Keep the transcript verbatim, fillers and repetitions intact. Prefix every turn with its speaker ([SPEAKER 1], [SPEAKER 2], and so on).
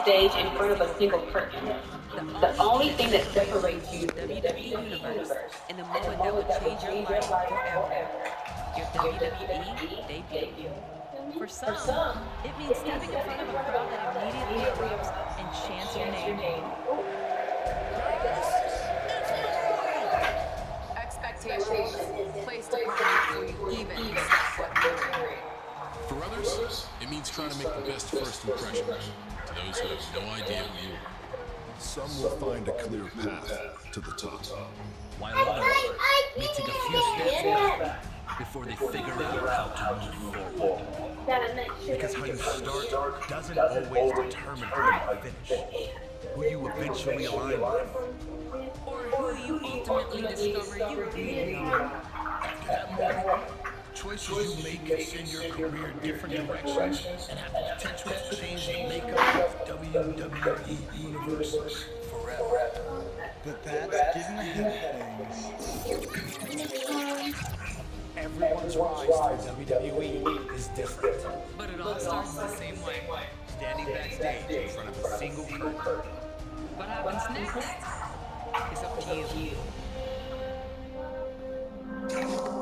[SPEAKER 1] backstage in front of a single curtain. The only thing that separates you
[SPEAKER 2] from the W W E Universe and the moment that would change your life forever. Your W W E debut. For some, it means stepping in front of a crowd that immediately erupts and chants your name.
[SPEAKER 3] Expectations placed upon you before you even step foot in the ring.
[SPEAKER 4] For others, it means trying to make the best first impression to those who have no idea who you are.
[SPEAKER 5] Some will find a clear path to the top,
[SPEAKER 6] while others may take a few steps back before they figure out how to move forward. Because how you start doesn't always determine how you finish, who you eventually align with,
[SPEAKER 2] or who you ultimately discover you really are.
[SPEAKER 6] After that moment, choices you make can send your career in different directions and have the potential to change the makeup of W W E Universe forever.
[SPEAKER 7] But that's getting ahead of things. Everyone's rise to W W E is different.
[SPEAKER 2] But it all starts the same way.
[SPEAKER 6] Standing backstage in front of a single curtain.
[SPEAKER 2] What happens next is up to you.